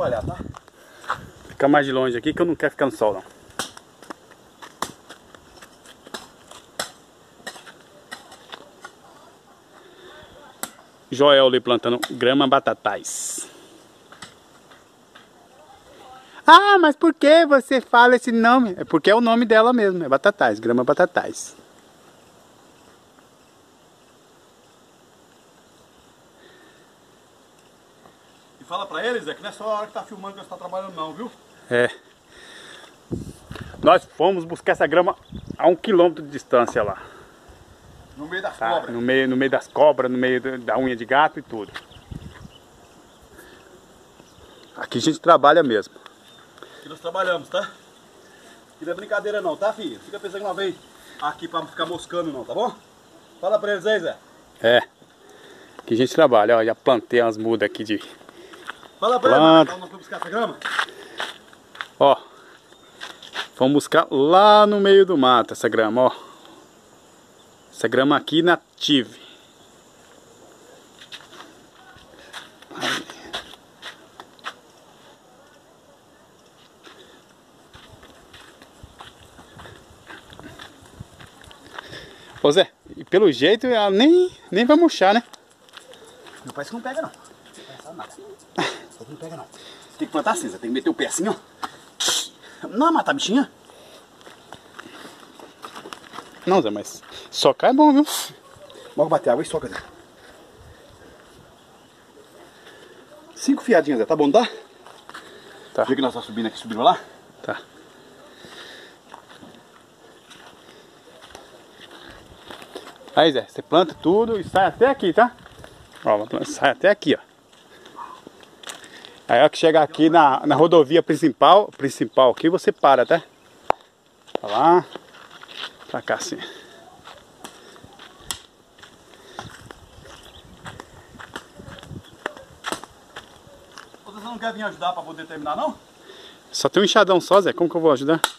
atrapalhar, tá? Fica mais de longe aqui que eu não quero ficar no sol, não. Joel ali plantando grama batatais. Ah, mas por que você fala esse nome? É porque é o nome dela mesmo, é batatais, grama batatais. E fala pra eles, que não é só a hora que tá filmando que nós tá trabalhando não, viu? É. Nós fomos buscar essa grama a 1 quilômetro de distância lá. No meio das Tá? cobras. No meio das cobras, no meio da unha de gato e tudo. Aqui a gente trabalha mesmo. Aqui nós trabalhamos, tá? Aqui não é brincadeira não, tá, filho? Fica pensando que nós vem aqui pra ficar moscando não, tá bom? Fala pra eles aí, Zé. É. Aqui a gente trabalha, ó. Já plantei umas mudas aqui de... Fala pra eles, nós vamos buscar essa grama. Ó. Vamos buscar lá no meio do mato essa grama, ó. Essa grama aqui native. Ô Zé, e pelo jeito ela nem vai murchar, né? Meu pai isso não pega não. Não sabe nada. Isso não pega não. Tem que plantar assim, Zé. Tem que meter o pé assim, ó. Não matar a bichinha. Não, Zé, mas socar é bom, viu? Vamos bater água e soca, Zé. 5 fiadinhas, Zé. Tá bom, tá? Tá. Vê que nós tá subindo aqui, subindo lá? Tá. Aí, Zé, você planta tudo e sai até aqui, tá? Ó, sai até aqui, ó. Aí, ó, que chegar aqui na rodovia principal aqui, você para, tá? Tá lá. Pra cá, assim. Você não quer vir ajudar pra poder terminar, não? Só tem um enxadão só, Zé. Como que eu vou ajudar?